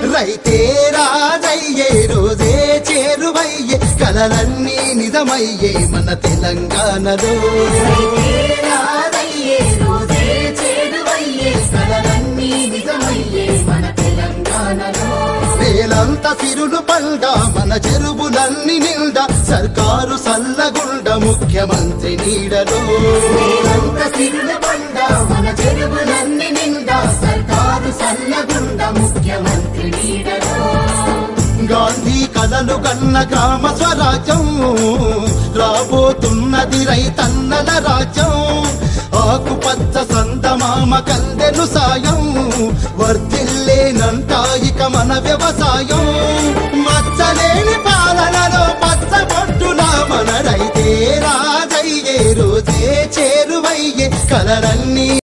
రైతే రాజయ్యే రోజే చేరువయ్యే కలలన్నీ నిజమయ్యే మన తెలంగాణలో వేలంత సిరులు పండ మన చెరువులన్నీ నిండా సర్కారు సల్లగుండ ముఖ్యమంత్రి నీడలో వేలంత సిరులు పండ మన చెరువులన్నీ నిండా సర్కారు సల్లగుండ ముఖ్యమంత్రి నీడలో గాంధీ కలలు కన్న గ్రామ స్వరాజ్యం రాబోతున్నది రైతన్నల రాజ్యం ఆకుపచ్చ సందమామ కందెను సాయం వర్ధిల్లేనంట ఇక మన వ్యవసాయం మచ్చలేని పాలనలో పచ్చబొట్టులా మన రైతే రాజయ్యే రోజే చేరువయ్యే కలలన్నీ